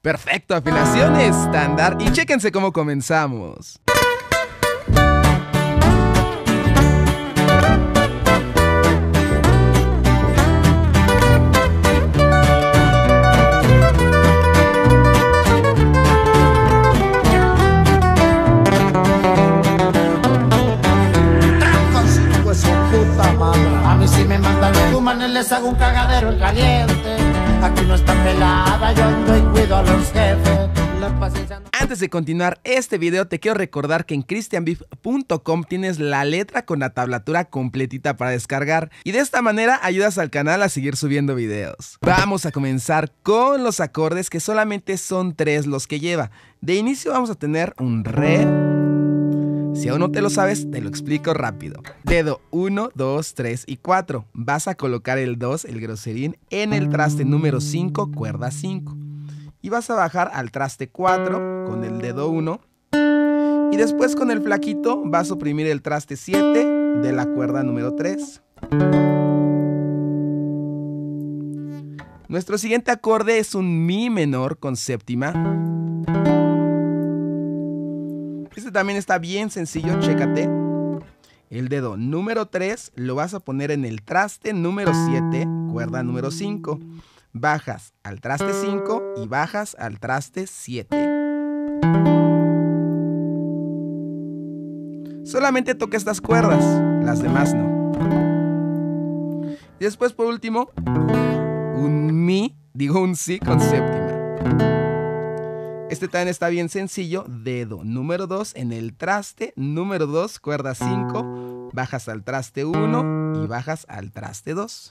Perfecto, afinación estándar y chéquense cómo comenzamos. A mí si me mandan los humanos les hago un cagadero en caliente. Aquí no está pelada, yo ando y cuido a los jefes. Antes de continuar este video te quiero recordar que en cristianbeef.com tienes la letra con la tablatura completita para descargar y de esta manera ayudas al canal a seguir subiendo videos. Vamos a comenzar con los acordes, que solamente son 3 los que lleva. De inicio vamos a tener un re. Si aún no te lo sabes, te lo explico rápido. Dedo 1, 2, 3 y 4. Vas a colocar el 2, el groserín, en el traste número 5, cuerda 5. Y vas a bajar al traste 4 con el dedo 1. Y después con el flaquito vas a oprimir el traste 7 de la cuerda número 3. Nuestro siguiente acorde es un mi menor con séptima. Este también está bien sencillo, chécate. El dedo número 3 lo vas a poner en el traste número 7, cuerda número 5. Bajas al traste 5 y bajas al traste 7. Solamente toca estas cuerdas, las demás no. Y después por último, un si con séptima. Este también está bien sencillo. Dedo número 2 en el traste número 2, cuerda 5. Bajas al traste 1 y bajas al traste 2.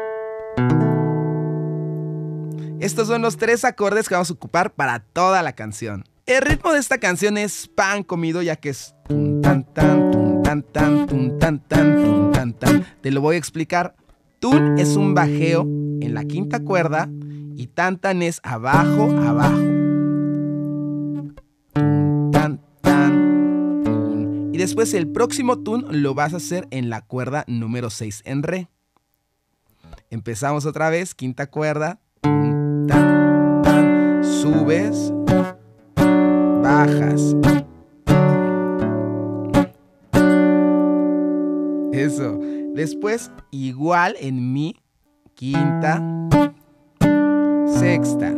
Estos son los 3 acordes que vamos a ocupar para toda la canción. El ritmo de esta canción es pan comido, ya que es tun tan tan, tun tan tan, tun tan tan, tun tan tan. Te lo voy a explicar. Tun es un bajeo en la quinta cuerda y tan tan es abajo, abajo. Tun tan tan, tun. Y después el próximo tun lo vas a hacer en la cuerda número 6 en re. Empezamos otra vez, quinta cuerda. Tan, tan, subes, bajas. Eso. Después, igual en mi, quinta, sexta.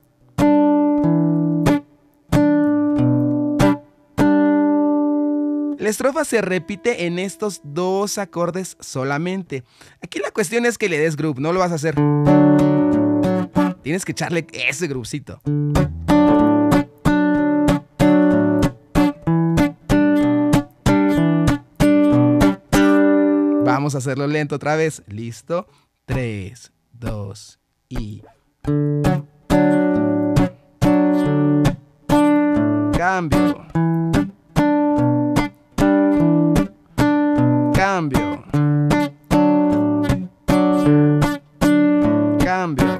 La estrofa se repite en estos 2 acordes solamente. Aquí la cuestión es que le des groove, no lo vas a hacer. Tienes que echarle ese groovecito. Vamos a hacerlo lento otra vez. ¿Listo? 3, 2 y... Cambio. Cambio. Cambio.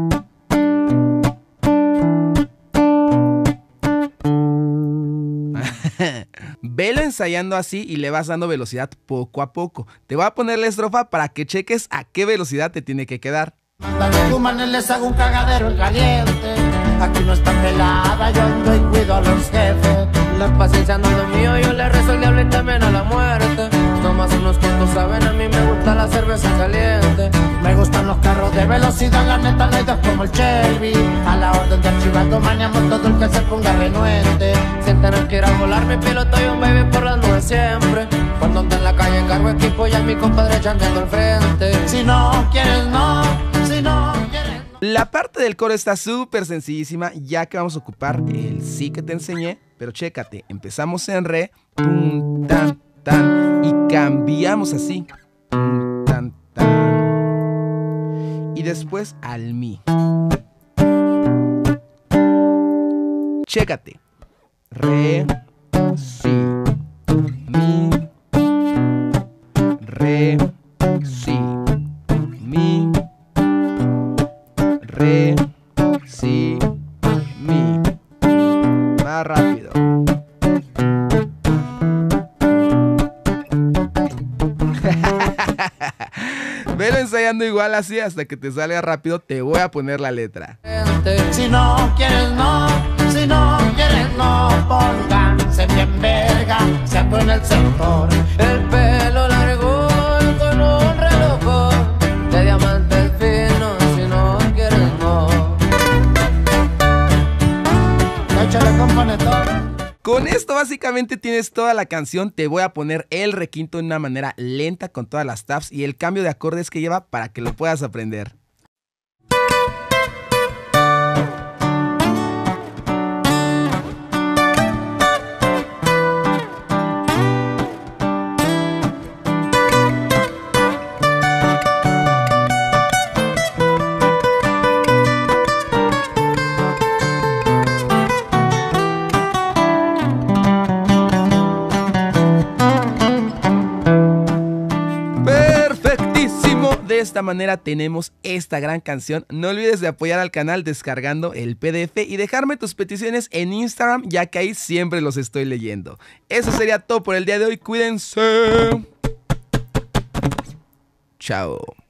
Velo ensayando así y le vas dando velocidad poco a poco. Te voy a poner la estrofa para que cheques a qué velocidad te tiene que quedar. Los humanos les hago un cagadero en caliente. Aquí no está pelada, yo ando y cuido a los jefes. La paciencia no es lo mío, yo le rezo al diablo y también a la muerte. Nomás unos cuantos saben, a mí me gusta la cerveza caliente. Me gustan los carros de velocidad, la neta le doy como el Chevy. A la orden de archivando maneamos todo el que se ponga renuente. Sienten el que ir a volar, mi piloto y un baby por las nubes siempre. Cuando ando en la calle cargo equipo y a mi compadre chanteando al frente. Si no quieres no, si no quieres no. La parte del coro está súper sencillísima, ya que vamos a ocupar el si que te enseñé. Pero chécate, empezamos en re, tum, tan, tan, y cambiamos así, tum, tan, tan, y después al mi. Chécate, re, si, mi, re, si, mi, re, si, mi. Más rápido. Velo ensayando igual así hasta que te salga rápido. Te voy a poner la letra. Si no quieres no. del sector. El pelo largo y con un reloj de diamantes finos, si no quieres no. Échale con panetón. Con esto básicamente tienes toda la canción. Te voy a poner el requinto de una manera lenta con todas las tabs y el cambio de acordes que lleva para que lo puedas aprender. De esta manera tenemos esta gran canción. No olvides de apoyar al canal descargando el PDF y dejarme tus peticiones en Instagram, ya que ahí siempre los estoy leyendo. Eso sería todo por el día de hoy. Cuídense. Chao.